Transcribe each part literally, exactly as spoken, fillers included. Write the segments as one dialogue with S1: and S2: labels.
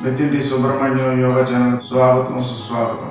S1: Nitin Subrahmanyam yoga channel స్వాగతం సుస్వాగతం.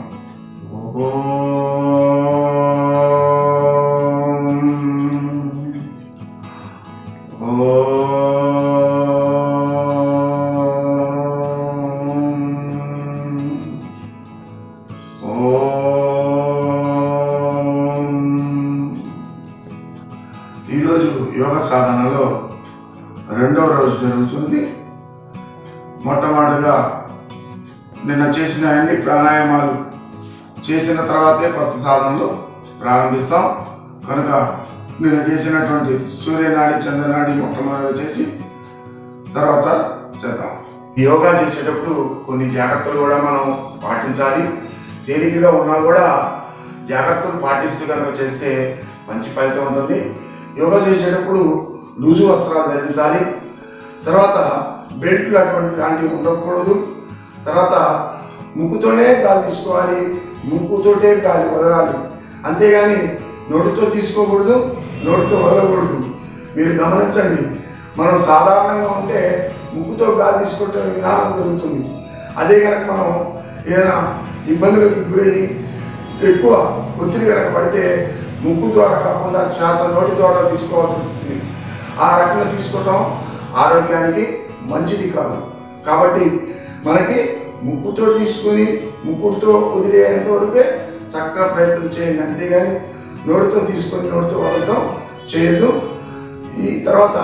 S1: ఈరోజు యోగ సాధనలో రెండవ రోజు జరుగుతుంది. మొట్టమొదటిగా నిన్న చేసిన అన్ని ప్రాణాయామాలు చేసిన తర్వాతే కొత్త సాధనలు ప్రారంభిస్తాం. కనుక నిన్న చేసినటువంటి సూర్యనాడి చంద్రనాడి మొట్టమొదటిగా చేసి తర్వాత చేద్దాం. యోగా చేసేటప్పుడు కొన్ని జాగ్రత్తలు కూడా మనం పాటించాలి. తేలికగా ఉన్నా కూడా జాగ్రత్తలు పాటిస్తూ కనుక చేస్తే మంచి ఫలితం ఉంటుంది. యోగా చేసేటప్పుడు లూజు వస్త్రాలు ధరించాలి. తర్వాత బెల్ట్లు అటువంటి లాంటివి ఉండకూడదు. తర్వాత ముక్కుతోనే గాలి తీసుకోవాలి, ముక్కుతోటే గాలి వదలాలి. అంతేగాని నోటితో తీసుకోకూడదు, నోటితో వదలకూడదు. మీరు గమనించండి, మనం సాధారణంగా ఉంటే ముక్కుతో గాలి తీసుకుంటే విధానం జరుగుతుంది. అదే కనుక మనం ఏదైనా ఇబ్బందులకు గురయ్యి ఎక్కువ ఒత్తిడి కనుక పడితే ముక్కు ద్వారా కాకుండా శ్వాస నోటి ద్వారా తీసుకోవాల్సి వస్తుంది. ఆ రకంగా తీసుకోవటం ఆరోగ్యానికి మంచిది కాదు. కాబట్టి మనకి ముక్కుతో తీసుకుని ముక్కుతో వదిలేంత వరకే చక్కగా ప్రయత్నం చేయండి. అంతేగాని నోటితో తీసుకొని నోటితో వదలటం చేయదు. ఈ తర్వాత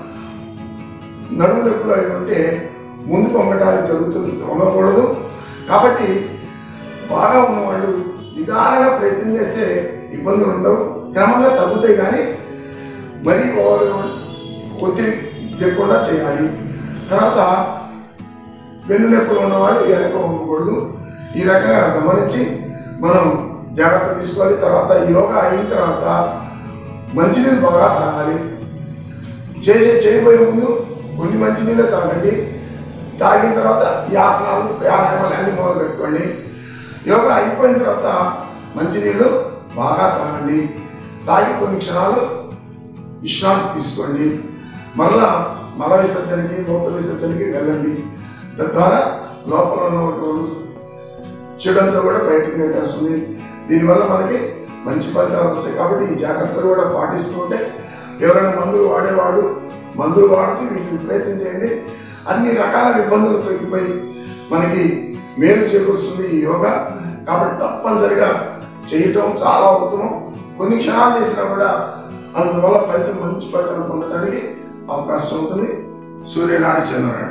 S1: నడుము నొప్పులు అవి ఉంటే ముందుకు వంగటాలు జరుగుతుంది, వంగకూడదు. కాబట్టి బాగా ఉన్నవాళ్ళు నిదానంగా ప్రయత్నం చేస్తే ఇబ్బందులు ఉండవు, క్రమంగా తగ్గుతాయి. కానీ మరీ ఓవర్ ఒత్తిడి తెకుండా చేయాలి. తర్వాత వెన్ను నొప్పులు ఉన్నవాళ్ళు వెనక ఉండకూడదు. ఈ రకంగా గమనించి మనం జాగ్రత్త తీసుకోవాలి. తర్వాత యోగా అయిన తర్వాత మంచినీళ్ళు బాగా తాగాలి. చేసే చేయబోయే ముందు కొన్ని మంచినీళ్ళే తాగండి. తాగిన తర్వాత ఈ ఆసనాలు ప్రాణాయామాలు అన్ని మొదలు పెట్టుకోండి. యోగా అయిపోయిన తర్వాత మంచినీళ్ళు బాగా తాగండి. తాగి కొన్ని క్షణాలు విశ్రాంతి తీసుకోండి. మళ్ళా మల విసర్జనకి మూత్ర విసర్జనకి వెళ్ళండి. తద్వారా లోపల ఉన్న చెడంతా కూడా బయటకు పెట్టేస్తుంది. దీనివల్ల మనకి మంచి ఫలితాలు వస్తాయి. కాబట్టి ఈ జాగ్రత్తలు కూడా పాటిస్తూ ఉంటే ఎవరైనా మందులు వాడేవాడు మందులు వాడుతూ వీటిని ప్రయత్నం చేయండి. అన్ని రకాల ఇబ్బందులు తగ్గిపోయి మనకి మేలు చేకూరుస్తుంది ఈ యోగా. కాబట్టి తప్పనిసరిగా చేయటం చాలా ఉత్తమం. కొన్ని క్షణాలు చేసినా కూడా అందువల్ల ఫలితం మంచి ఫలితాలు పొందడానికి అవకాశం ఉంటుంది. సూర్యనాడి చంద్రనాడి.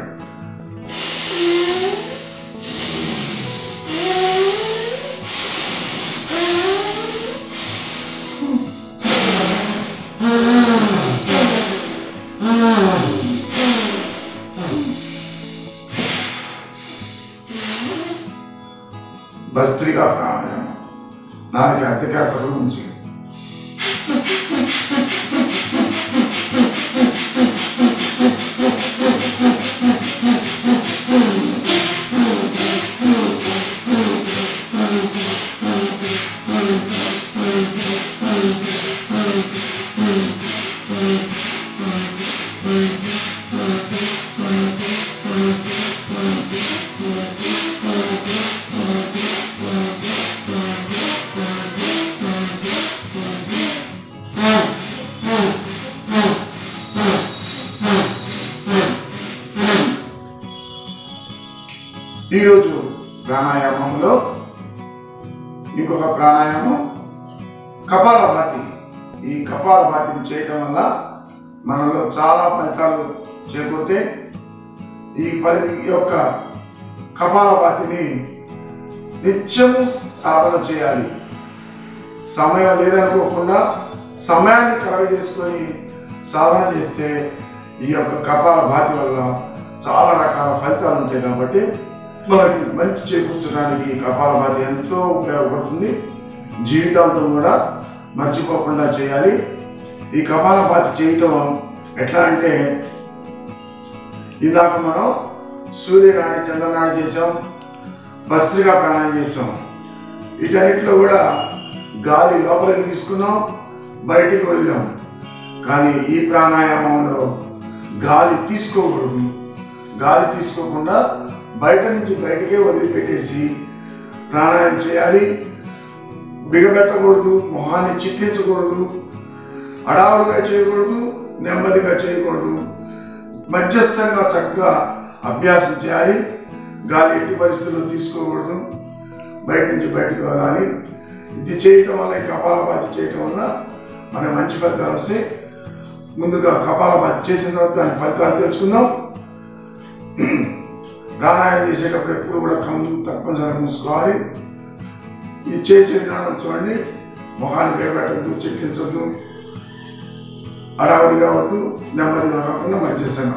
S1: భస్త్రికా ప్రాణాయామం నాలుగు అర్థకాసల నుంచి ఈరోజు ప్రాణాయామంలో ఇంకొక ప్రాణాయామం కపాలభాతి. ఈ కపాలభాతిని చేయటం వల్ల మనలో చాలా ఫలితాలు చేకూరితే ఈ పది యొక్క కపాలభాతిని నిత్యము సాధన చేయాలి. సమయం లేదనుకోకుండా సమయాన్ని కలవ చేసుకొని సాధన చేస్తే ఈ యొక్క కపాలభాతి వల్ల చాలా రకాల ఫలితాలు ఉంటాయి. కాబట్టి మనకి మంచి చేకూర్చడానికి కపాలభాతి ఎంతో ఉపయోగపడుతుంది. జీవితాంతం కూడా మర్చిపోకుండా చేయాలి. ఈ కపాలభాతి చేయటం ఎట్లా అంటే, ఇందాక మనం సూర్యనాడి చంద్రనాడి చేసాం, భస్త్రికా ప్రాణాయామం చేసాం. వీటన్నిటిలో కూడా గాలి లోపలికి తీసుకున్నాం, బయటికి వదిలాం. కానీ ఈ ప్రాణాయామంలో గాలి తీసుకోకూడదు, గాలి తీసుకోకుండా బయట నుంచి బయటకే వదిలిపెట్టేసి ప్రాణాయామం చేయాలి. బిగబెట్టకూడదు, మొహాన్ని చిట్లించకూడదు, అడావుడుగా చేయకూడదు, నెమ్మదిగా చేయకూడదు. మధ్యస్థంగా చక్కగా అభ్యాసం చేయాలి. గాలి ఎట్టి పరిస్థితుల్లో తీసుకోకూడదు, బయట నుంచి బయటకు వెళ్ళాలి. ఇది చేయటం వల్ల కపాలభాతి చేయటం వల్ల మనకు మంచి ఫలితాలు వస్తాయి. ముందుగా కపాలభాతి చేసిన తర్వాత దాని ఫలితాలు తెలుసుకుందాం. ప్రాణాయామం చేసేటప్పుడు ఎప్పుడు కూడా కన్ను తప్పనిసరిగా మూసుకోవాలి. ఇది చేసే విధానం చూడండి. మొహాన్ని వేయబెట్టద్దు, చెక్కించద్దు, అడావుడిగా వద్దు, నెమ్మదిగా కాకుండా మధ్యస్థంగా.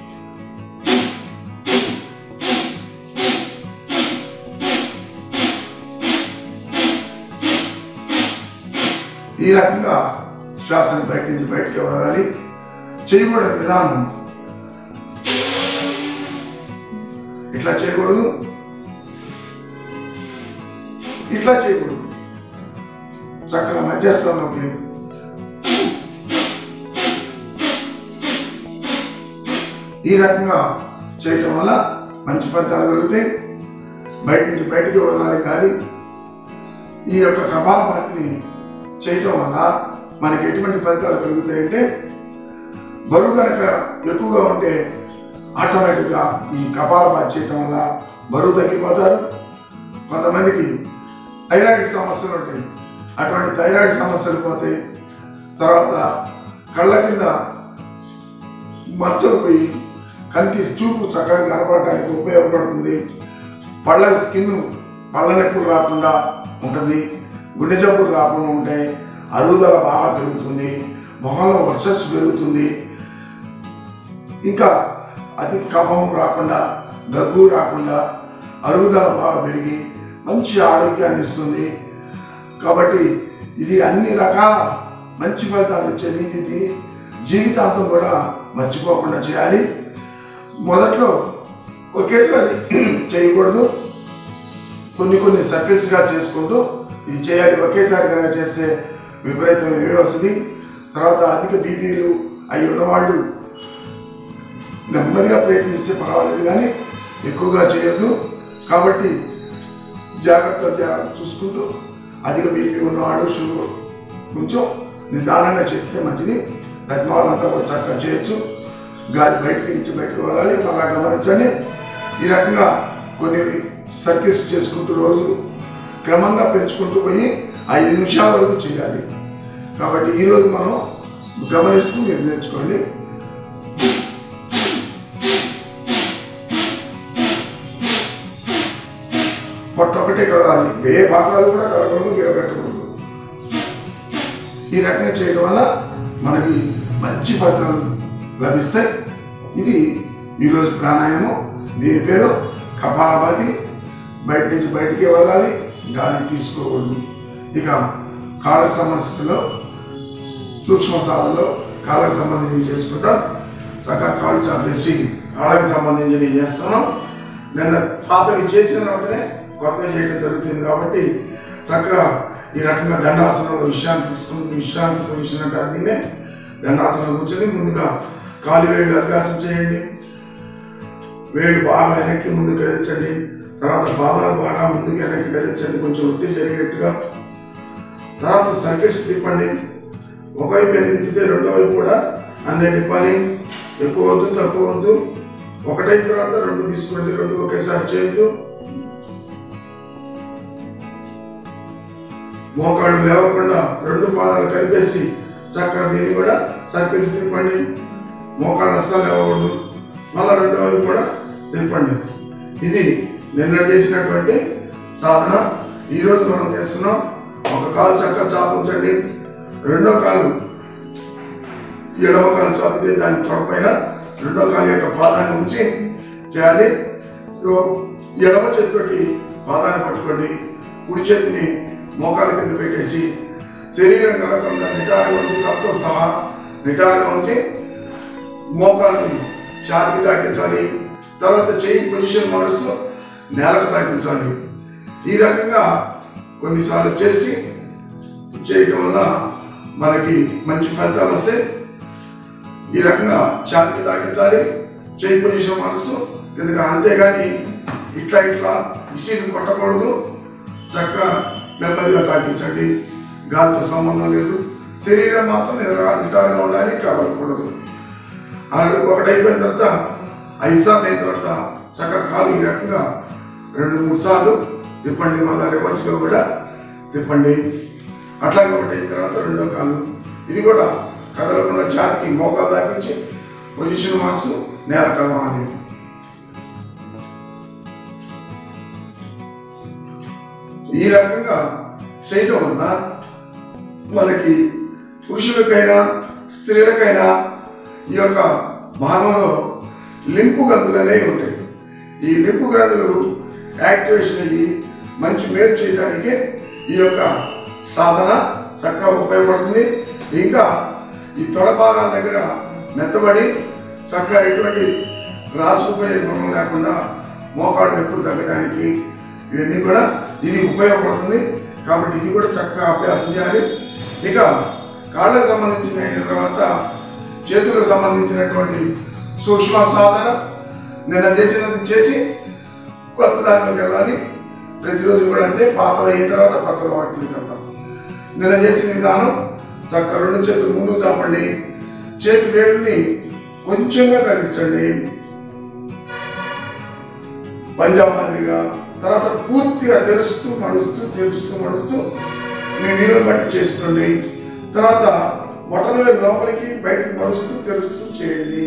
S1: ఈ రకంగా శ్వాసను బయట నుంచి బయటకి వదలాలి. చేయకూడని విధానం ఇట్లా చేయకూడదు, ఇట్లా చేయకూడదు. చక్కగా మధ్యస్థంలోకి ఈ రకంగా చేయటం వల్ల మంచి ఫలితాలు కలుగుతాయి. బయట నుంచి బయటికి వదలాలి గాలి. ఈ యొక్క కపాలభాతిని చేయటం వల్ల మనకి ఎటువంటి ఫలితాలు కలుగుతాయంటే, బరువు కనుక ఎక్కువగా ఉంటే ఆటోమేటిక్గా ఈ కపాలభాతి చేయటం వల్ల బరువు తగ్గిపోతారు. కొంతమందికి థైరాయిడ్ సమస్యలు ఉంటాయి, అటువంటి థైరాయిడ్ సమస్యలు పోతాయి. తర్వాత కళ్ళ కింద మచ్చలు పోయి కంటి చూపు చక్కగా కనపడటానికి ఉపయోగపడుతుంది. పళ్ళ స్కిన్ పళ్ళ నొప్పులు రాకుండా ఉంటుంది, గుండె జబ్బులు రాకుండా ఉంటాయి, అరుగుదల బాగా పెరుగుతుంది, మొహంలో వర్చస్సు పెరుగుతుంది. ఇంకా అతి కఫం రాకుండా, దగ్గు రాకుండా, అరుగుదల బాగా పెరిగి మంచి ఆరోగ్యాన్ని ఇస్తుంది. కాబట్టి ఇది అన్ని రకాల మంచి ఫలితాలు ఇచ్చే నీతిది. జీవితాంతం కూడా మర్చిపోకుండా చేయాలి. మొదట్లో ఒకేసారి చేయకూడదు, కొన్ని కొన్ని సర్కిల్స్గా చేసుకుంటూ ఇది చేయాలి. ఒకేసారి కనుక చేస్తే విపరీతమైన వేడి వస్తుంది. తర్వాత అధిక బీపీలు అవి ఉన్నవాళ్ళు నెమ్మదిగా ప్రయత్నిస్తే పర్వాలేదు, కానీ ఎక్కువగా చేయొద్దు. కాబట్టి జాగ్రత్త జాగ్రత్త చూసుకుంటూ అధిక బీపీ ఉన్నవాడు షుగర్ కొంచెం నిదానంగా చేస్తే మంచిది. తగ్గిన వాళ్ళంతా కూడా చక్కగా చేయొచ్చు. గాలి బయటకి నుంచి బయటకు వెళ్ళాలి, అలా గమనించండి. ఈ రకంగా కొన్ని సర్కిల్స్ చేసుకుంటూ రోజు క్రమంగా పెంచుకుంటూ పోయి ఐదు నిమిషాల వరకు చేయాలి. కాబట్టి ఈరోజు మనం గమనిస్తూ మీరు నేర్చుకోండి. పొట్ట ఒకటే కదలాలి, ఏ భాగాలు కూడా కదలకూడదు, గిరబెట్టకూడదు. ఈ రకంగా చేయడం వల్ల మనకి మంచి ఫలితాలు లభిస్తాయి. ఇది ఈరోజు ప్రాణాయామం. దీని పేరు కపాలభాతి. బయట నుంచి బయటికి వెళ్ళాలి, గాలి తీసుకోకూడదు. ఇక కాళ్ళకు సమస్యలో సూక్ష్మ సాధనలో కాళ్ళకు సంబంధించి చేసుకుంటాం. చక్కగా కాళ్ళు చాపేసి కాళ్ళకు సంబంధించి చేస్తున్నాం. నిన్న పాతవి చేసిన వెంటనే కొత్తగా చేయడం జరుగుతుంది. కాబట్టి చక్కగా ఈ రకంగా దండాసనంలో విశ్రాంతి తీసుకుని విశ్రాంతి పొజిషన్ దీన్నే దండాసనం కూర్చొని ముందుగా కాలు వేళ్ళు అభ్యాసం చేయండి. వేళ్ళు బాగా వెనక్కి ముందుకు కదిలించండి. తర్వాత పాదాలు బాగా ముందుకు వెనక్కి కదిలించండి, కొంచెం వృత్తి జరిగేట్టుగా. తర్వాత సర్కిల్స్ తిప్పండి. ఒకవైపు తిప్పితే రెండో వైపు కూడా అన్నీ తిప్పాలి. ఎక్కువ వద్దు, తక్కువ వద్దు. ఒకటైన తర్వాత రెండు తీసుకోండి, రెండు ఒకేసారి చేయొద్దు. మోకాళ్ళు లేవకుండా రెండు పాదాలు కలిపేసి చక్కగా దీన్ని కూడా సర్కిల్స్ తిప్పండి. మోకాళ్ళు అస్సలు లేవకూడదు. మళ్ళీ రెండో వైపు కూడా తిప్పండి. ఇది నిన్న చేసినటువంటి సాధన. ఈరోజు మనం చేస్తున్నాం. ఒక కాలు చక్కగా చాపుంచండి, రెండో కాలు ఎడమ కాలు చాపితే దాని తొడపైన రెండో కాలు యొక్క పాదాన్ని ఉంచి చేయాలి. ఎడమ చేతితోటి పాదాన్ని పట్టుకోండి, కుడి చేతిని మోకాల కింద పెట్టేసి శరీరం కలగకుండా నిటారుగా ఉంచి కప్పుతో సహా నిటారుగా ఉంచి మోకాలని ఛాతీకి తాకించాలి. తర్వాత చేయి పొజిషన్ మారుస్తూ నేలకు తాకించాలి. ఈ రకంగా కొన్నిసార్లు చేసి చేయటం వల్ల మనకి మంచి ఫలితాలు వస్తాయి. ఈ రకంగా ఛాతీకి తాకించాలి, చేయి పొజిషన్ మనసు కిందగా, అంతేగాని ఇట్లా ఇట్లా ఇసిరి కొట్టకూడదు. చక్కగా నెమ్మదిగా తాకించండి. గాలితో సంబంధం లేదు. శరీరం మాత్రం నిద్ర నిటారుగా ఉండాలి, కదలకూడదు. ఒకటి అయిపోయిన తర్వాత ఐదు సార్లు అయిన తర్వాత చక్కగా కాలు ఈ రకంగా రెండు మూడు సార్లు తిప్పండి. మళ్ళీ రివర్స్గా కూడా తిప్పండి. అట్లాగే ఒకటి అయిన తర్వాత రెండో కాలు ఇది కూడా కదలకుండా ఛాతికి మోకాలు దాకించి పొజిషన్ మార్చు నేల కలవాలి. ఈ రకంగా చేయటం వల్ల మనకి పురుషులకైనా స్త్రీలకైనా ఈ యొక్క భాగంలో లింపు గ్రంథులు అనేవి ఉంటాయి. ఈ లింపు గ్రంథులు యాక్టివేషన్ అయ్యి మంచి మేలు చేయడానికి ఈ యొక్క సాధన చక్కగా ఉపయోగపడుతుంది. ఇంకా ఈ తొడ భాగాల దగ్గర మెత్తబడి చక్కగా ఎటువంటి రాసుకుపోయే గుణం లేకుండా మోకాడు నొప్పులు తగ్గడానికి ఇవన్నీ కూడా ఇది ఉపయోగపడుతుంది. కాబట్టి ఇది కూడా చక్కగా అభ్యాసం చేయాలి. ఇక కాళ్ళకు సంబంధించిన అయిన తర్వాత చేతులకు సంబంధించినటువంటి సూక్ష్మ సాధన నిన్న చేసినది చేసి కొత్త దానిలోకి వెళ్ళాలి. ప్రతిరోజు కూడా అంతే. పాత అయిన తర్వాత కొత్త వాటికి వెళ్తాం. నిన్న చేసిన విధానం చక్కగా రెండు చేతులు ముందుకు చాపండి. చేతి వేడిని కొంచెంగా కదిలించండి పంజాబ్ మాదిరిగా. తర్వాత పూర్తిగా తెరుస్తూ మడుస్తూ తెరుస్తూ మడుస్తూ మీ నీళ్ళని బట్టి చేస్తుండండి. తర్వాత బొటన వేలు లోపలికి బయటకు మడుస్తూ తెరుస్తూ చేయండి.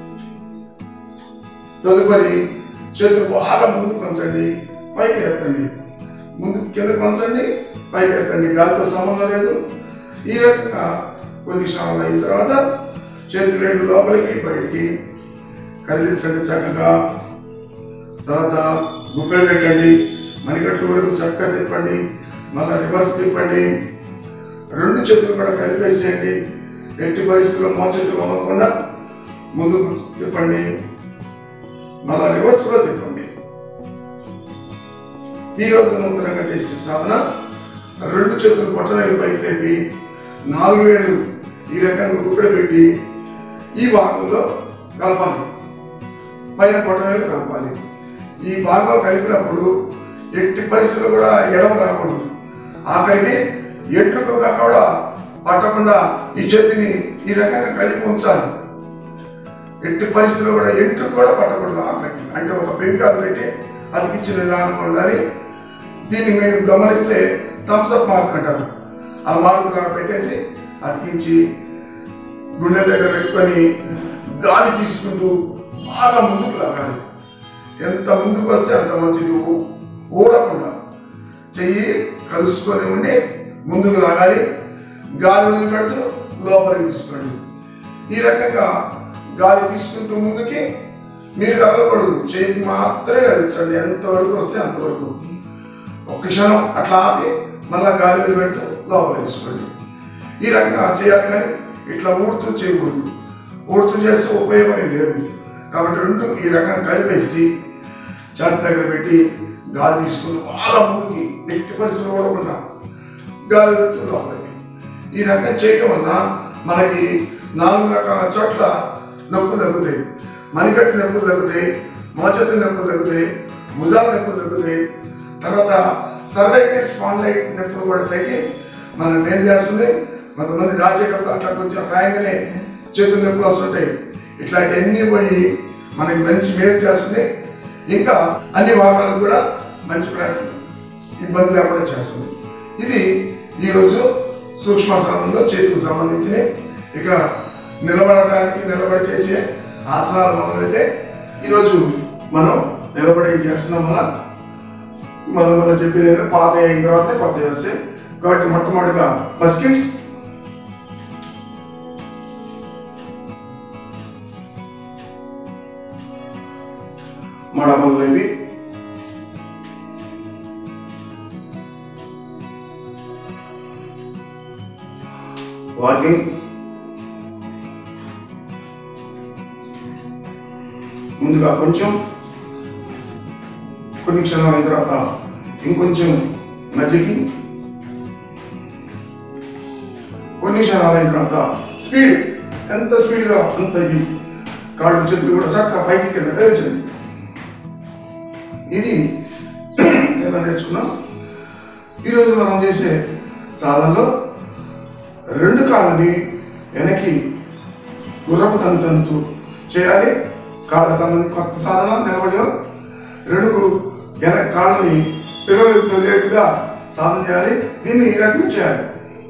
S1: తదుపరి చేతులు బాగా ముందుకు వంచండి, పైకి ఎత్తండి. ముందు కిందకు వంచండి, పైకి ఎత్తండి. గాలితో సంబంధం లేదు. ఈ రకంగా కొన్ని క్షణాలు అయిన తర్వాత చేతి వేళ్ళు లోపలికి బయటికి కదిలించండి చక్కగా. తర్వాత గుప్పెలు పెట్టండి. మణికట్ల వరకు చక్కగా తిప్పండి. మళ్ళీ రివర్స్ తిప్పండి. రెండు చేతులు కూడా కలిపేసేయండి. ఎట్టి పరిస్థితుల్లో మోచేతులు అవ్వకుండా ముందుకు తిప్పండి. మళ్ళా రివర్స్ లో తిప్పండి. ఈ రోజు నూతనంగా చేసే సాధన రెండు చేతులు బొటనవేలు పైకి లేపి నాలుగు వేలు ఈ రకంగా గుప్పెడు పెట్టి ఈ భాగంలో కలపాలి. పైన బొటనవేలు కలపాలి. ఈ భాగం కలిపినప్పుడు ఎట్టి పరిస్థితులు కూడా ఎడమ రాకూడదు. ఆఖరికి ఎంట్రుకగా కూడా పట్టకుండా ఈ చేతిని ఈ రకంగా కలిపి ఉంచాలి. ఎట్టి పరిస్థితుల్లో కూడా ఎంట్రుకు కూడా పట్టకూడదు. ఆఖరికి అంటే ఒక పెంకాలు పెట్టి అతికిచ్చిన విధానంగా ఉండాలి. దీన్ని మీరు గమనిస్తే థమ్స్అప్ మార్క్ అంటారు. ఆ మార్క్ పెట్టేసి అతికించి గుండె దగ్గర పెట్టుకొని గాలి తీసుకుంటూ బాగా ముందుకు లాగాలి. ఎంత ముందుకు వస్తే అంత మంచిది. ఊడకుండా చెయ్యి కలుసుకొని ఉండి ముందుకు లాగాలి. గాలి వదిలిపెడుతూ లోపలికి తీసుకోండి. ఈ రకంగా గాలి తీసుకుంటూ ముందుకి మీరు కదలకూడదు. చేతి మాత్రమే కదిలించండి. ఎంతవరకు వస్తే అంతవరకు. ఒక్క క్షణం అట్లా ఆపి మళ్ళీ గాలి వదిలిపెడుతూ లోపలికి తీసుకోండి. ఈ రకంగా చేయాలి. కానీ ఇట్లా ఊడుతూ చేయకూడదు. ఊడుతూ చేస్తే ఉపయోగం లేదు. కాబట్టి రెండు ఈ రకంగా కలిపేసి ఛాతి దగ్గర పెట్టి గాలి తీసుకుని వాళ్ళ ముందుకి ఎట్టి పరిస్థితులు ఓడకుండా గాలి వదులుతూ లోపలికి. ఈ రకంగా చేయడం వల్ల మనకి నాలుగు రకాల చోట్ల నొప్పులు తగ్గుతాయి. మణికట్టు నొప్పులు తగ్గుతాయి, మోచేతుల నొప్పులు తగ్గుతాయి, భుజాల నొప్పులు తగ్గుతాయి. తర్వాత సర్వైకల్ స్పాండిలైట్ నొప్పులు కూడా తగ్గి మనం మేలు చేస్తుంది. కొంతమంది రాసేటప్పుడు అట్లా కొంచెం రాయంగానే చేతుల నొప్పులు వస్తుంటాయి. ఇట్లాంటివన్నీ పోయి మనకి మంచి మేలు చేస్తుంది. ఇంకా అన్ని భాగాలకు కూడా మంచి ప్రయత్నం ఇబ్బంది లేకుండా చేస్తుంది. ఇది ఈరోజు సూక్ష్మ సాధనలో చేతుకు సంబంధించి. ఇక నిలబడటానికి నిలబడి చేసే ఆసనాలు మొదలైతే ఈరోజు మనం నిలబడి చేస్తున్నాం. వల్ల మనం మనం చెప్పేది పాత అయిన తర్వాత కొత్త చేస్తే. కాబట్టి మొట్టమొదటిగా బస్కిట్స్, మడమలు లేవి, వాకింగ్, ముందుగా కొంచెం కొన్ని క్షణాల తర్వాత ఇంకొంచెం మధ్యకి, కొన్ని క్షణాల తర్వాత స్పీడ్ ఎంత స్పీడ్గా అంత ఇది కాళ్ళు చేతులు కూడా చక్కగా పైకి కింద కదిలించండి. ఇది ఎలా నేర్చుకున్నాం. ఈరోజు మనం చేసే సాధనలో రెండు కాళ్ళని వెనక్కి గుర్రపు తంతు చేయాలి. కాళ్ళ సంబంధించి కొత్త సాధన నిలబడి రెండు వెనక కాళ్ళని పిల్లలకు తెలియట్టుగా సాధన చేయాలి. దీన్ని ఈ రకంగా చేయాలి.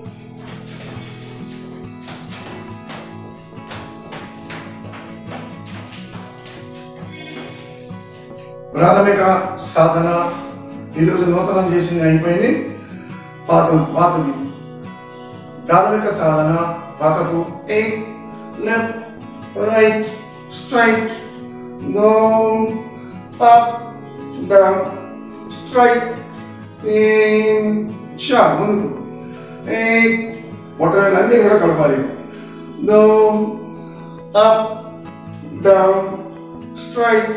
S1: ప్రాథమిక సాధన ఈరోజు నూతనం చేసింది అయిపోయింది. పాత పాతది ప్రాథమిక సాధన పక్కకు eight left right straight down up down straight షా ముందుకు ఎయిట్ మొట్టమొదటి అన్నీ కూడా కలపాలి. డౌన్ అప్ డౌన్ స్ట్రైట్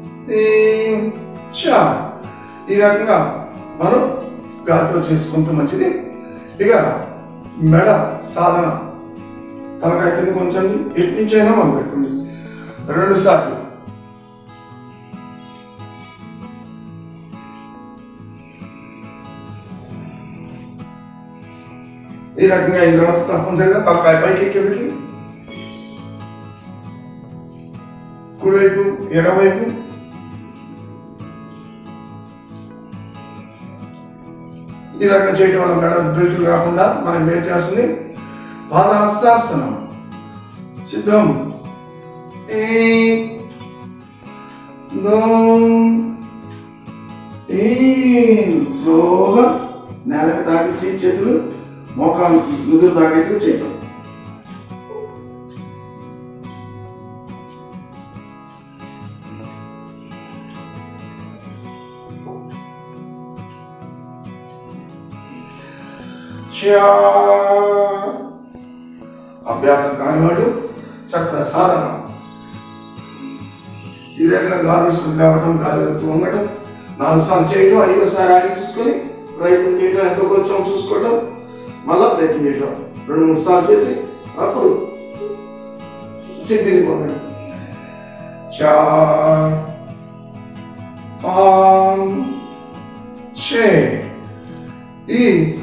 S1: షా ఈ రకంగా మనం గాలితో చేసుకుంటూ మంచిది. ఇక మెడ సాధన తలకాయ కింద కొంచెం ఎటు నుంచి అయినా మనం పెట్టుకోండి రెండు సార్లు. ఈ రకంగా అయిన తర్వాత తప్పనిసరిగా తలకాయ పైకి కిందకి, కుడివైపు ఎడవైపు ఈ రకంగా చేయడం వల్ల మెడ బెల్టులు రాకుండా మనకి మేలు చేస్తుంది. పాదాసాసనం సిద్ధం. స్లోగా నేలకు తాకించి చేతులు మోకానికి నుదురు తాకేట్టుగా చేయడం. అభ్యాసం కానివాడు చక్కగా సాధన ఈ రకంగా గాలి తీసుకుని లేవటం, గాలి వంగటం, నాలుగు సార్లు చేయటం, ఐదోసారి ఆగి చూసుకొని ప్రయత్నం చేయటం, ఎంతో కొంచెం చూసుకోవటం, మళ్ళా ప్రయత్నం చేయటం, రెండు మూడు సార్లు చేసి అప్పుడు సిద్ధిని పొందండి. చా ఈ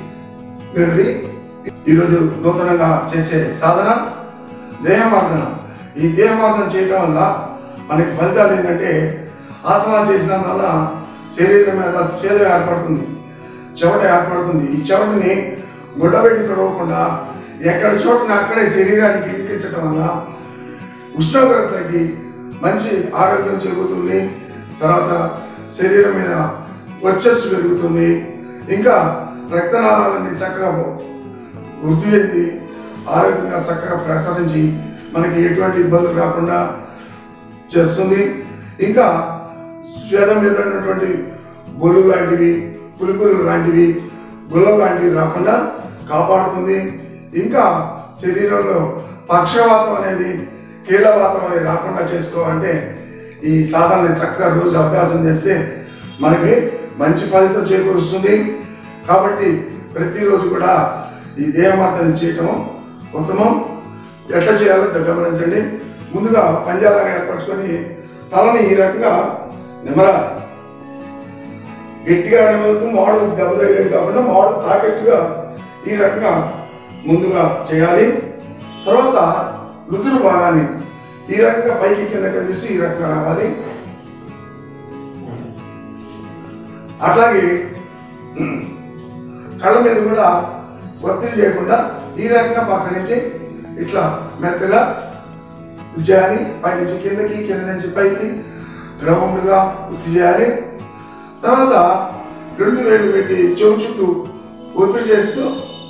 S1: ఈరోజు నూతనంగా చేసే సాధన దేహమార్దన. ఈ దేహమార్దన చేయటం వల్ల మనకి ఫలితాలు ఏంటంటే ఆసనాలు చేసిన వల్ల శరీరం మీద స్వేద ఏర్పడుతుంది, చెమట ఏర్పడుతుంది. ఈ చెమటని గుడ్డబెట్టి తొడవకుండా ఎక్కడ చోటున అక్కడే శరీరానికి ఎదిగించడం వల్ల ఉష్ణోగ్రత తగ్గి మంచి ఆరోగ్యం జరుగుతుంది. తర్వాత శరీరం మీద వర్చస్సు పెరుగుతుంది. ఇంకా రక్తనాళాలన్నీ చక్కగా వృద్ధి చెంది ఆరోగ్యంగా చక్కగా ప్రసరించి మనకి ఎటువంటి ఇబ్బందులు రాకుండా చేస్తుంది. ఇంకా స్వేదం మీద ఉన్నటువంటి బొల్లు లాంటివి, పులిపులు లాంటివి, గుల్లలు లాంటివి రాకుండా కాపాడుతుంది. ఇంకా శరీరంలో పక్షవాతం అనేది, కీళ్ళవాతం అనేది రాకుండా చేసుకోవాలంటే ఈ సాధనని చక్కగా రోజు అభ్యాసం చేస్తే మనకి మంచి ఫలితం చేకూరుస్తుంది. కాబట్టి ప్రతిరోజు కూడా ఈ దేహమార్దన చేయటం ఉత్తమం. ఎట్లా చేయాలో గమనించండి. ముందుగా పంజాలాగా ఏర్పరచుకొని తలని ఈ రకంగా నిమరాలి. గట్టిగా నిమరకు మాడు దెబ్బ తగిలేదు కాకుండా మాడు తాకెట్టుగా ఈ రకంగా ముందుగా చేయాలి. తర్వాత నుదురు భాగాన్ని ఈ రకంగా పైకి కింద కలిసి ఈ రకంగా రావాలి. అట్లాగే కళ్ళ మీద కూడా ఒత్తిడి చేయకుండా ఈ రకంగా పక్క నుంచి ఇట్లా మెత్తగా చేయాలి. పై నుంచి కిందకి, కింద నుంచి పైకి రౌండ్గా వృత్తి చేయాలి. తర్వాత రెండు వేలు పెట్టి చెవు చుట్టూ ఒత్తిడి చేస్తూ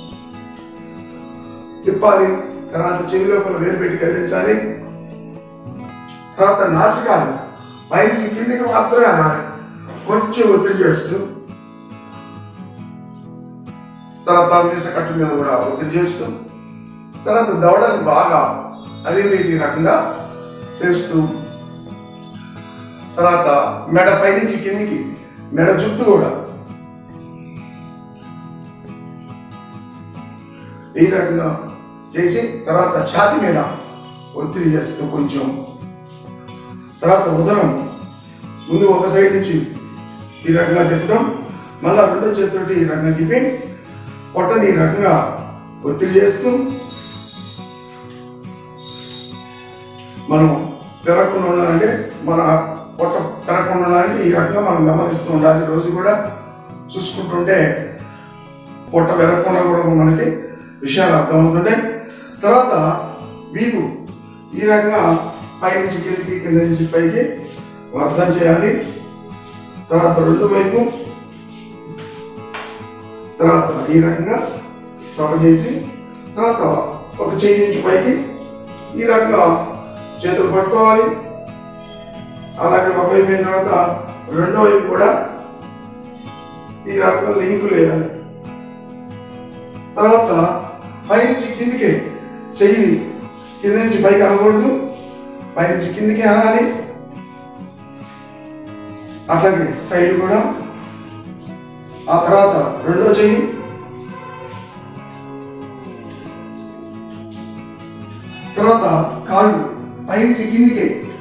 S1: తిప్పాలి. తర్వాత చెవి లోపల వేలు పెట్టి కదిలించాలి. తర్వాత నాసికాలు పైకి కిందికి మాత్రమే అనాలి, కొంచెం ఒత్తిడి చేస్తూ. తర్వాత మీస కట్టు మీద కూడా ఒత్తిడి చేస్తూ, తర్వాత దవడని బాగా అదే వీటి రకంగా చేస్తూ, తర్వాత మెడ పై నుంచి కిందికి మెడ చుట్టూ కూడా ఈ రకంగా చేసి, తర్వాత ఛాతి మీద ఒత్తిడి చేస్తూ కొంచెం తర్వాత ఉదరం ముందు ఒక సైడ్ నుంచి ఈ రకంగా తిప్పడం, మళ్ళా రెండో చేతితోటి ఈ రకంగా తిప్పి పొట్టని ఈ రకంగా ఒత్తిడి చేస్తూ మనం పెరగకుండా ఉండాలంటే మన పొట్ట పెరగకుండా ఉండాలంటే ఈ రకంగా మనం గమనిస్తూ ఉండాలి. రోజు కూడా చూసుకుంటుంటే పొట్ట పెరగకుండా కూడా మనకి విషయాలు అర్థమవుతుంటాయి. తర్వాత వీపు ఈ రకంగా పై నుంచి కిందకి, కింద నుంచి పైకి అర్థం చేయాలి. తర్వాత రెండు వైపు తర్వాత ఈ రకంగా సభ చేసి తర్వాత ఒక చేయి నుంచి పైకి ఈ రకంగా చేతులు పట్టుకోవాలి. అలాగే ఒక వైపు అయిన తర్వాత రెండో వైపు కూడా ఈ రకంగా లింకులు వేయాలి. తర్వాత పై నుంచి కిందికి చెయ్యి కింద నుంచి పైకి అనకూడదు, పై నుంచి కిందికి అనాలి. అట్లాగే సైడ్ కూడా. ఆ తర్వాత రెండో చెయ్యి తర్వాత కాళ్ళు పై నుంచి కిందికి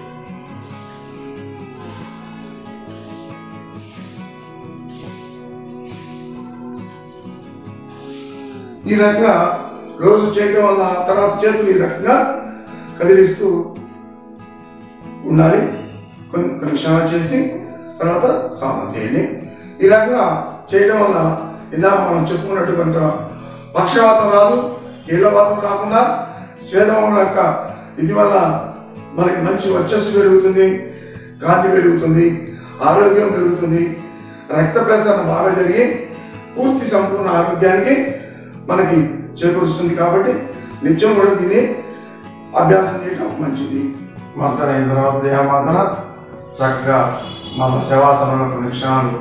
S1: ఈ రకంగా రోజు చేయడం వల్ల తర్వాత చేతులు ఈ రకంగా కదిలిస్తూ ఉండాలి. కొన్ని కొన్ని క్షణాలు చేసి తర్వాత స్నానం చేయండి. ఈ రకంగా చేయడం వల్ల ఇందాక మనం చెప్పుకున్నటువంటి పక్షవాతం రాదు, కీళ్ళవాతం రాకుండా స్వేదం యొక్క ఇది వల్ల మనకి మంచి వర్చస్సు పెరుగుతుంది, కాంతి పెరుగుతుంది, ఆరోగ్యం పెరుగుతుంది, రక్త ప్రసరణ బాగా జరిగి పూర్తి సంపూర్ణ ఆరోగ్యానికి మనకి చేకూరుస్తుంది. కాబట్టి నిత్యం కూడా దీన్ని అభ్యాసం చేయడం మంచిది. మంత్రం అయిన తర్వాత దేహమాతన చక్కగా మన శవాసనంలో కొన్ని క్షణాలు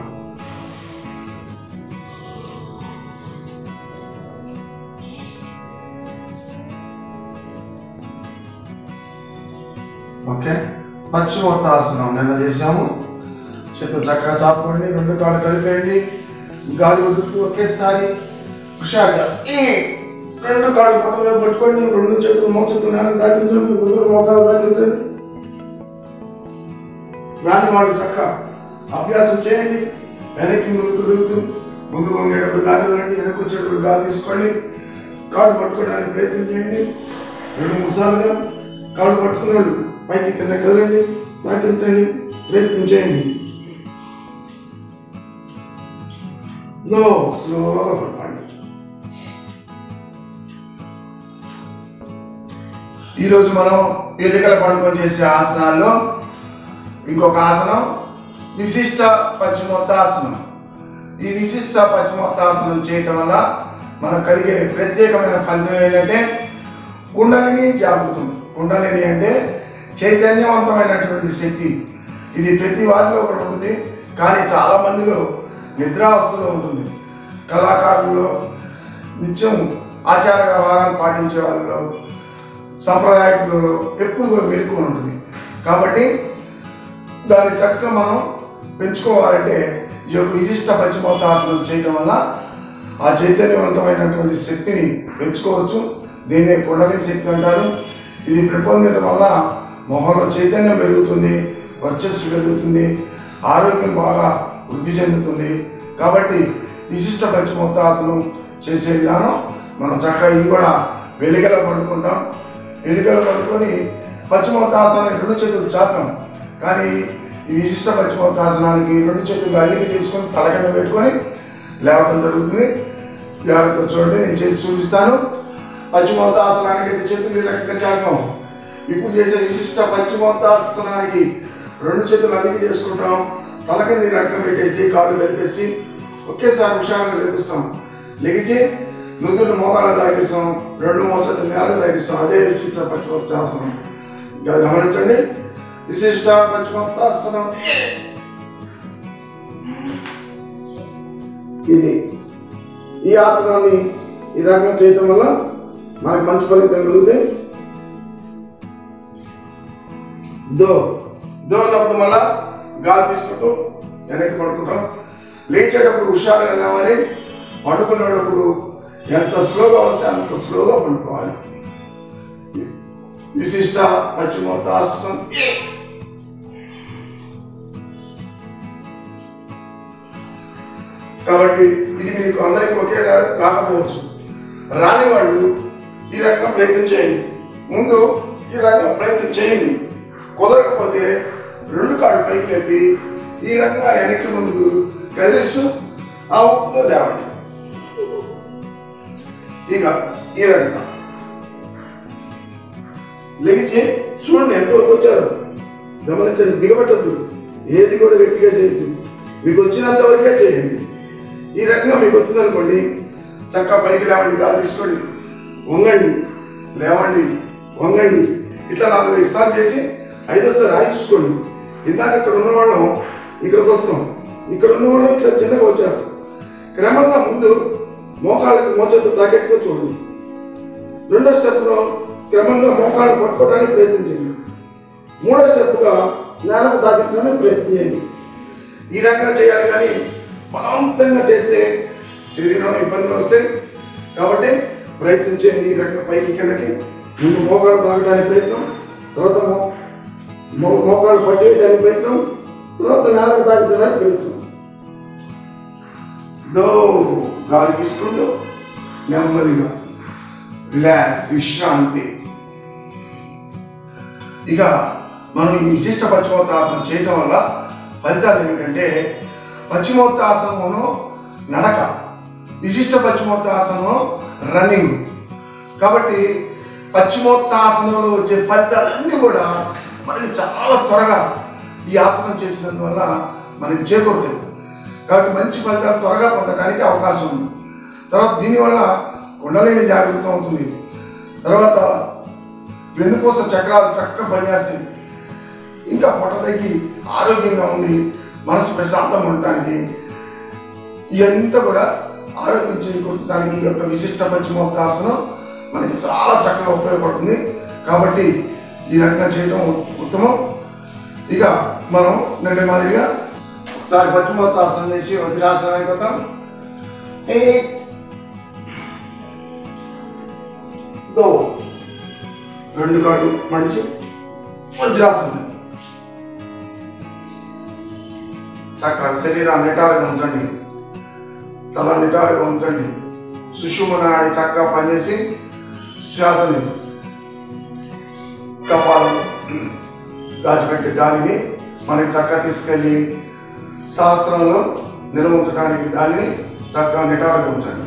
S1: ఓకే. పశ్చిమోత్తాసనం నిన్న చేసాము. చేతులు చక్కగా చాపుకోండి, రెండు కాళ్ళు కలిపేయండి, గాలి వదులుతూ ఒకేసారి హుషారుగా ఈ రెండు కాళ్ళు పట్టుకుని పట్టుకోండి, రెండు చేతులు మోచేతులు నేల దాటించండి, గుండెలు మోకాలు దాటించండి. రాని వాళ్ళు చక్కగా అభ్యాసం చేయండి. వెనక్కి ముందుకు తిరుగుతూ ముందు వంగేటప్పుడు గాలి వదలండి, వెనక్కి వచ్చేటప్పుడు గాలి తీసుకోండి. కాళ్ళు పట్టుకోవడానికి ప్రయత్నం చేయండి. రెండు మూడు సార్లుగా కాళ్ళు పట్టుకున్నాడు పైకి కింద కదలండి, దాటించండి, ప్రయత్నం చేయండి. గో స్లోగా పట్టుకోండి. ఈరోజు మనం ఎలుకల పడుకొని చేసే ఆసనాల్లో ఇంకొక ఆసనం విశిష్ట పశ్చిమోత్తాసనం. ఈ విశిష్ట పశ్చిమోత్తాసనం చేయటం వల్ల మనకు కలిగే ప్రత్యేకమైన ఫలితం ఏంటంటే కుండలిని జాగృతం. కుండలిని అంటే చైతన్యవంతమైనటువంటి శక్తి. ఇది ప్రతి వారిలో ఒకటి ఉంటుంది, కానీ చాలా మందిలో నిద్రావస్థలో ఉంటుంది. కళాకారుల్లో, నిత్యం ఆచార వ్యవహారాలు పాటించే వాళ్ళలో, సంప్రదాయకులలో ఎప్పుడు కూడా మెలకు ఉంటుంది. కాబట్టి దాన్ని చక్కగా మనం పెంచుకోవాలంటే ఈ యొక్క విశిష్ట పశ్చిమోత్తాసనం చేయడం వల్ల ఆ చైతన్యవంతమైనటువంటి శక్తిని పెంచుకోవచ్చు. దీన్నే కుండలి శక్తి అంటారు. ఇది పెంపొందడం వల్ల మొహంలో చైతన్యం పెరుగుతుంది, వర్చస్సు పెరుగుతుంది, ఆరోగ్యం బాగా వృద్ధి చెందుతుంది. కాబట్టి విశిష్ట పశ్చిమోత్తాసనం చేసే విధానం మనం చక్కగా ఇది కూడా వెలిగల పడుకుంటాం. వెలిగల పడుకొని పశ్చిమోత్తాసనానికి రెండు చేతులు చాపాం, కానీ ఈ విశిష్ట పశ్చిమోత్తాసనానికి రెండు చేతులు అల్లికి తీసుకొని తల కింద పెట్టుకొని లేవడం జరుగుతుంది. జాగ్రత్త చూడండి, నేను చేసి చూపిస్తాను. పశ్చిమోత్తాసనానికి అయితే చేతులు రకంగా చాపాం. ఇప్పుడు చేసే విశిష్ట పశ్చిమోత్తాసనానికి రెండు చేతులు అల్లికి చేసుకుంటాం, తల కింద రకం పెట్టేసి కాళ్ళు కలిపేసి ఒకేసారి విషయాలను లెగిస్తాం. లెగిచి నుదురు మోకాలు తాగిస్తాం, రెండు మోచేతులు నేల తాగిస్తాం. అదే విశిష్ట పశ్చిమోత్తాసనం. గమనించండి, విశిష్ట పశ్చిమోత్తాసనం ఇది. ఈ ఆసనాన్ని ఈ రకంగా చేయటం వల్ల మనకు మంచి ఫలితం కలుగుతాయి. దో దో అన్నప్పుడు మళ్ళా గాలి తీసుకుంటూ వెనక్కి పడుకుంటాం. లేచేటప్పుడు హుషారుగా లేవాలి, పండుకునేటప్పుడు ఎంత స్లోగా వస్తే అంత స్లోగా పండుకోవాలి. విశిష్ట పశ్చిమోత్తాసనం కాబట్టి ఇది మీకు అందరికీ ఒకే రాకపోవచ్చు. రాని వాళ్ళు ఈ రకంగా ప్రయత్నం చేయండి. ముందు ఈ రకంగా ప్రయత్నం చేయండి. కుదరకపోతే రెండు కాళ్ళు పైకి లేపి ఈ రకంగా వెనక్కి ముందుకు కదిలిస్తూ ఆ ఉప్పుతో లేవండి. ఇక ఈ రకంగా లెగిచి చూడండి ఎంతవరకు వచ్చారు గమనించండి. దిగబట్టద్దు, ఏది కూడా గట్టిగా చేయొద్దు, మీకు వచ్చినంత వరకే చేయండి. ఈ రకంగా మీకు వచ్చింది అనుకోండి, చక్కగా పైకి లేవండి, గాలి తీసుకోండి, వంగండి, లేవండి, వంగండి. ఇట్లా నాలుగు ఐదు సార్లు చేసి ఐదోసారి రాయి చూసుకోండి. ఇందాక ఇక్కడ ఉన్నవాళ్ళం ఇక్కడికి వస్తాం, ఇక్కడ ఉన్నవాళ్ళం ఇట్లా చిన్నగా వచ్చేస్తాం. క్రమంగా ముందు మోకాళ్ళకి మోచేతో తాకెట్టుకో చూడండి. రెండో స్టెప్లో క్రమంగా మోకాళ్ళు పట్టుకోవడానికి ప్రయత్నం చేయండి. మూడో స్టెప్గా నేలకు తాకించడానికి ప్రయత్నం చేయండి. ఈ రకంగా చేయాలి, కానీ బలవంతంగా చేస్తే శరీరంలో ఇబ్బందులు వస్తాయి. కాబట్టి ప్రయత్నం చేయండి. ఈ రకంగా పైకి కిందకి ముందు మోకాలు తాగడానికి ప్రయత్నం, తర్వాత మో మోకాలు పట్టేయడానికి ప్రయత్నం, తర్వాత నేలకు తాకించడానికి ప్రయత్నం. దో గాలి తీసుకుంటూ నెమ్మదిగా రిలాక్స్, విశ్రాంతి. ఇక మనం ఈ విశిష్ట పశ్చిమోత్తాసనం చేయటం వల్ల ఫలితాలు ఏమిటంటే, పశ్చిమోత్తాసనము నడక, విశిష్ట పశ్చిమోత్తాసనం రన్నింగ్. కాబట్టి పశ్చిమోత్తాసనంలో వచ్చే ఫలితాలన్నీ కూడా మనకి చాలా త్వరగా ఈ ఆసనం చేసినందువల్ల మనకి చేకూరుతాయి. కాబట్టి మంచి ఫలితాలు త్వరగా పొందడానికి అవకాశం ఉంది. తర్వాత దీనివల్ల కుండలిని జాగ్రత్త అవుతుంది. తర్వాత వెన్నుపూస చక్రాలు చక్కగా పనిచేస్తాయి. ఇంకా పొట్ట తగ్గి ఆరోగ్యంగా ఉండి మనసు ప్రశాంతంగా ఉండటానికి ఇదంతా కూడా ఆరోగ్యం చేకూర్చడానికి ఈ యొక్క విశిష్ట పశ్చిమోత్తాసనం మనకి చాలా చక్కగా ఉపయోగపడుతుంది. కాబట్టి ఈ రకంగా చేయడం ఉత్తమం. ఇక మనం నిన్న మాదిరిగా ఒకసారి పశ్చిమోత్తాసనం చేసి వజ్రాసనానికి వద్దాం. దో రెండు కాళ్ళు మడిచి వజ్రాసనం. చక్కగా శరీరాన్ని నిటారుగా ఉంచండి, తల నిటారుగా ఉంచండి. సుషుమ్న నాడి చక్కగా పనిచేసి శ్వాసని కపాలం దాచిపెట్టే గాలిని మనకి చక్కగా తీసుకెళ్ళి సహస్రంలో నిలవంచడానికి దానిని చక్కగా నిటారుగా ఉంచండి.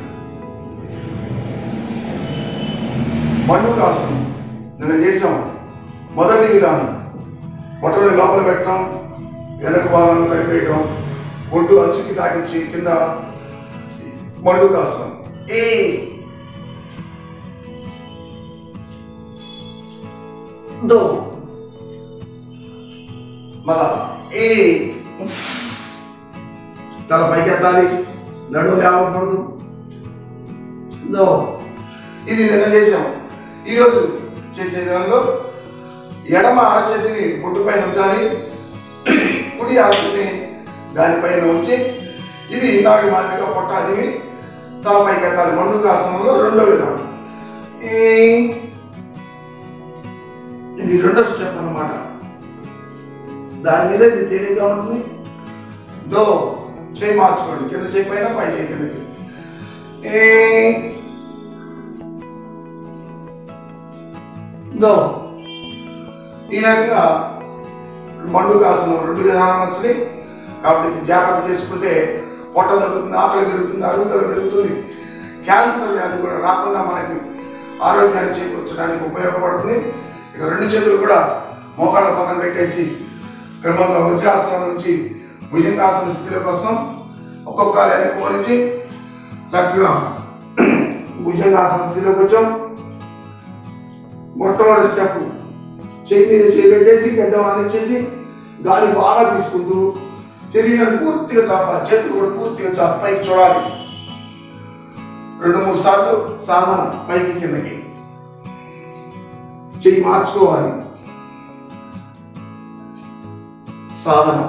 S1: మండుకాసనం నిన్న చేసాం. మొదటి విధానం బొట్టని లోపల పెట్టడం, వెనక భాగంలో కలిపేయడం, ఒడ్డు అంచుకి తాకించి కింద మండుకాసనం. ఏ దో మళ్ళా ఏ తల పైకి ఎత్తాలి, నడుము లేవకూడదు. దో ఇది నిన్న చేసాం. ఈరోజు చేసే దానిలో ఎడమ అరచేతిని బొట్టు పైన ఉంచాలి, కుడి అరచేతిని దానిపైన ఉంచి ఇది ఇందాక మాదిరిగా పొట్ట అదివి తల పైకి ఎత్తాలి. మండుకాసనంలో రెండో విధానం. ఇది రెండో స్టెప్ అన్నమాట. దాని మీద ఇది తేలిగ్గా ఉంటుంది. దో చేయి మార్చుకోండి, కింద చేయి పైన, పై చేయి కిందకి. దో ఈ రకంగా మండుకాసనం రెండు విధానాలు వస్తుంది. కాబట్టి ఇది జాగ్రత్త చేసుకుంటే పొట్ట తగ్గుతుంది, ఆకలి పెరుగుతుంది, అరుగుదల పెరుగుతుంది, క్యాన్సర్ వ్యాధి కూడా రాకుండా మనకి ఆరోగ్యాన్ని చేకూర్చడానికి ఉపయోగపడుతుంది. ఇక రెండు చేతులు కూడా మోకాళ్ళ పక్కన పెట్టేసి క్రమంగా వజ్రాసనం నుంచి భుజంగాసన స్థితిలోకి వస్తాం. ఒక్కొక్క కాలు వెనక్కి పోనించి చక్కగా భుజంగాసన స్థితిలోకి వచ్చాం. మొట్టమొదటి స్టెప్ చేయి మీద చేయి పెట్టేసి గడ్డం ఆనిచ్చేసి గాలి బాగా తీసుకుంటూ శరీరాన్ని పూర్తిగా చాపాలి, చేతులు కూడా పూర్తిగా చాపి పైకి చూడాలి. రెండు మూడు సార్లు సాధన పైకి కిందకి చెయ్యి మార్చుకోవాలి. సాధన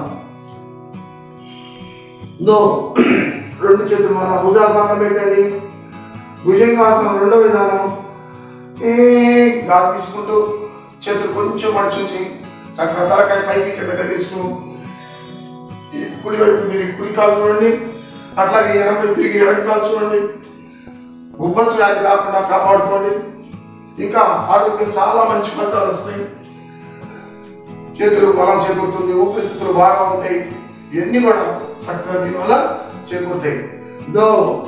S1: దో రెండు చేతులు మన భుజాల పక్కన పెట్టండి. భుజంగాసనం రెండో విధానం. ఏ గాలి తీసుకుంటూ చేతులు కొంచెం మడిచుంచి చక్కగా తలకాయ పైకి కిందగా తీసుకు కుడి వైపు తిరిగి కుడి కాలు చూడండి, అట్లాగే ఎనభై తిరిగి ఎడకాలు చూడండి. ఉబ్బస్ వ్యాధి రాకుండా కాపాడుకోండి. ఇంకా ఆరోగ్యం చాలా మంచి ఫలితాలు వస్తాయి. చేతులు బలం చేకూరుతుంది, ఊపిరితిత్తులు బాగా ఉంటాయి. ఇవన్నీ కూడా చక్కగా దీనివల్ల చేకూరుతాయి. దో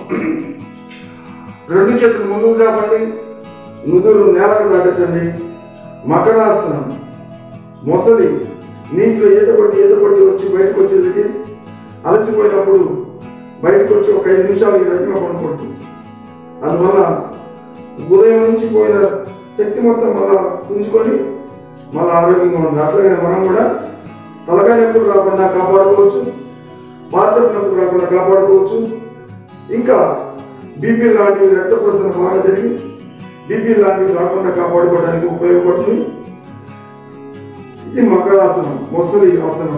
S1: రెండు చేతులు ముందుకు చాపండి, నుదురు నేలకు తాగించండి. మకరాసనం. మొసలి నీటిలో ఈత కొట్టి ఈత కొట్టి వచ్చి బయటకు వచ్చేది అలసిపోయినప్పుడు బయటకు వచ్చి ఒక ఐదు నిమిషాలు ఈ రకంగా పడుకుంటుంది. అందువల్ల ఉదయం నుంచి పోయిన శక్తి మొత్తం మళ్ళా పుంజుకొని మళ్ళీ ఆరోగ్యంగా ఉంది. అట్లాగే మనం కూడా తలకాయ నొప్పులు రాకుండా కాపాడుకోవచ్చు, పాచపు నొప్పులు రాకుండా కాపాడుకోవచ్చు. ఇంకా బీపీ లాంటివి రక్త ప్రసరణ బాగా జరిగి బీపీ లాంటివి రాకుండా కాపాడుకోవడానికి ఉపయోగపడుతుంది. ఇది మకరాసనం, మొసలి ఆసనం.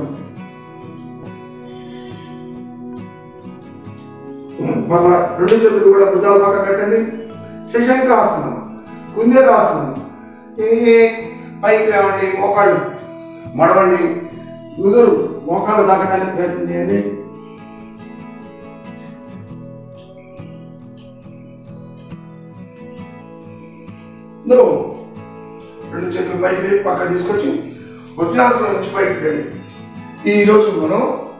S1: మళ్ళా రెండు చేతులు కూడా భుజాల పక్కన పెట్టండి. శశంకాసనం, కుందేలాసనం. ఏ పైకి లేవండి, మోకాళ్ళు మడవండి, నుదురు మోకాళ్ళు దాకడానికి ప్రయత్నం చేయండి. రెండు చేతులు పైకి పక్క తీసుకొచ్చి వజ్రాసనం నుంచి బయటకు రండి. ఈరోజు మనం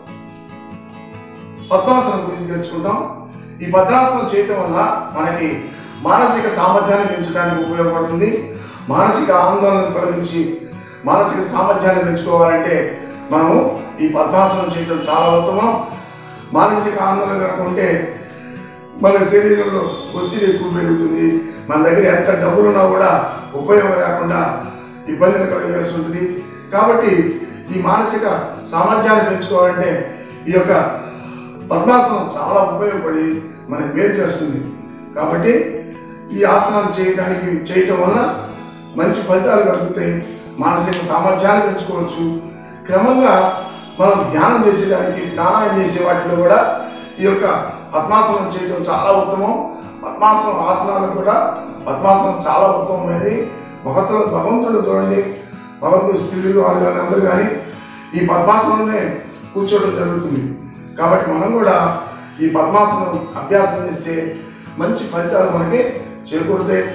S1: పద్మాసనం గురించి తెలుసుకుంటాం. ఈ పద్మాసనం చేయటం వల్ల మనకి మానసిక సామర్థ్యాన్ని పెంచడానికి ఉపయోగపడుతుంది. మానసిక ఆందోళన తొలగించి మానసిక సామర్థ్యాన్ని పెంచుకోవాలంటే మనం ఈ పద్మాసనం చేయటం చాలా ఉత్తమం. మానసిక ఆందోళన కనుక ఉంటే మన శరీరంలో ఒత్తిడి ఎక్కువ పెరుగుతుంది. మన దగ్గర ఎంత డబ్బులున్నా కూడా ఉపయోగం లేకుండా ఇబ్బందిని కలిగేస్తుంటుంది. కాబట్టి ఈ మానసిక సామర్థ్యాన్ని పెంచుకోవాలంటే ఈ యొక్క పద్మాసనం చాలా ఉపయోగపడి మనకి మేలు చేస్తుంది. కాబట్టి ఈ ఆసనాలు చేయడానికి చేయటం వల్ల మంచి ఫలితాలు కలుగుతాయి. మానసిక సామర్థ్యాన్ని పెంచుకోవచ్చు. క్రమంగా మనం ధ్యానం చేసేదానికి ప్రాణాయామం చేసే వాటిలో కూడా ఈ యొక్క పద్మాసనం చేయటం చాలా ఉత్తమం. పద్మాసనం ఆసనాలు కూడా పద్మాసనం చాలా ఉత్తమమైనది. భగవంతుడు భగవంతుడు చూడండి, భగవంతుడు స్త్రీలు వాళ్ళు కానీ అందరూ కానీ ఈ పద్మాసనంలోనే కూర్చోవడం జరుగుతుంది. కాబట్టి మనం కూడా ఈ పద్మాసనం అభ్యాసం చేస్తే మంచి ఫలితాలు మనకి చేకూరుతాయి.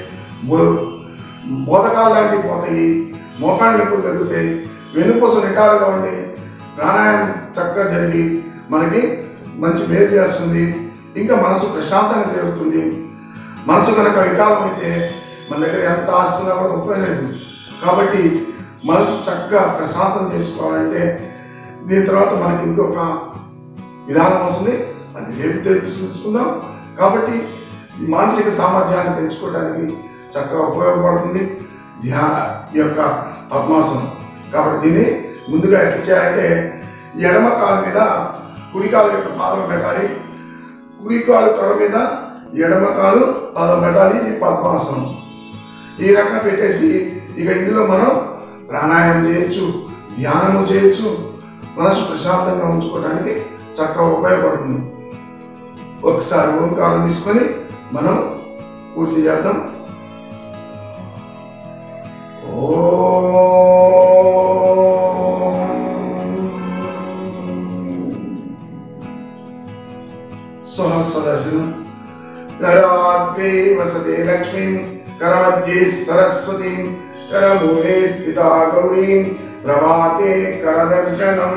S1: బోధకాలు లాంటివి పోతాయి, మోకాళ్ళ నొప్పులు తగ్గుతాయి, వెనుపూస నిటారుగా ఉండి ప్రాణాయామం చక్కగా జరిగి మనకి మంచి మేలు చేస్తుంది. ఇంకా మనసు ప్రశాంతంగా జరుగుతుంది. మనసు కనుక వికాలం అయితే మన దగ్గర ఎంత ఆస్తున్నా కూడా ఉపయోగం లేదు. కాబట్టి మనసు చక్కగా ప్రశాంతం చేసుకోవాలంటే దీని తర్వాత మనకి ఇంకొక విధానం వస్తుంది, అది రేపు తెలుసుకుందాం. కాబట్టి ఈ మానసిక సామర్థ్యాన్ని పెంచుకోవడానికి చక్కగా ఉపయోగపడుతుంది ధ్యాన ఈ యొక్క పద్మాసనం. కాబట్టి దీన్ని ముందుగా ఎట్లా చేయాలంటే ఎడమ కాలు మీద కుడి కాలు యొక్క పాదం పెట్టాలి, కుడి కాలు తొడ మీద ఎడమ కాలు పాదం పెట్టాలి. ఇది పద్మాసనం. ఈ రకంగా పెట్టేసి ఇక ఇందులో మనం ప్రాణాయామం చేయొచ్చు, ధ్యానము చేయొచ్చు. మనసు ప్రశాంతంగా ఉంచుకోవడానికి చక్కగా ఉపయోగపడుతుంది. ఒకసారి ఓంకారం తీసుకొని మనం పూర్తి చేద్దాం. సహస్రదర్శనం. కరాగ్రే వసతే లక్ష్మీం, కరమధ్యే సరస్వతీం, కరమూలే స్థితా గౌరీం, ప్రభాతే కరదర్శనం.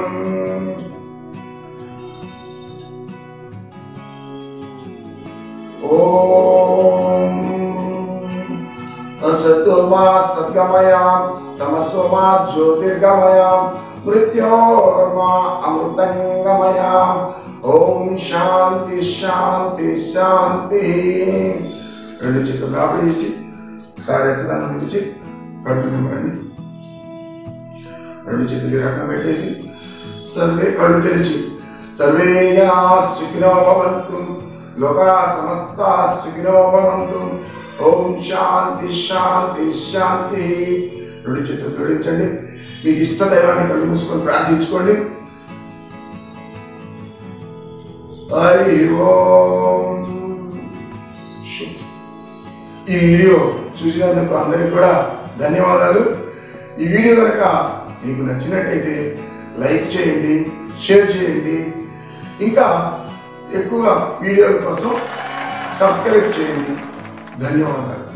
S1: ఓం असतो मा सद्गमय तमसो मा ज्योतिर्गमय मृत्योर्मा अमृतंगमय। ओम शांति शांति शांति। రెండు చేతులు రాబడి చేసి ఒకసారి ఎచ్చదాన్ని పిలిచి కళ్ళు నిమ్మరండి. రెండు చేతులు రకం పెట్టేసి సర్వే కళ్ళు తెరిచి సర్వే జనా సుఖినో భవంతు లోకా సమస్తా సుఖినో భవంతు। ఓం శాంతి శాంతి శాంతి। రెండు చేతులు జోడించండి, మీకు ఇష్ట దైవాన్ని కళ్ళు మూసుకొని ప్రార్థించుకోండి। హరి ఓం। ఈ వీడియో చూసినందుకు అందరికి కూడా ధన్యవాదాలు। ఈ వీడియో కనుక మీకు నచ్చినట్టయితే లైక్ చేయండి, షేర్ చేయండి। ఇంకా ఎక్కువగా వీడియోల కోసం సబ్స్క్రైబ్ చేయండి. ధన్యవాదాలు.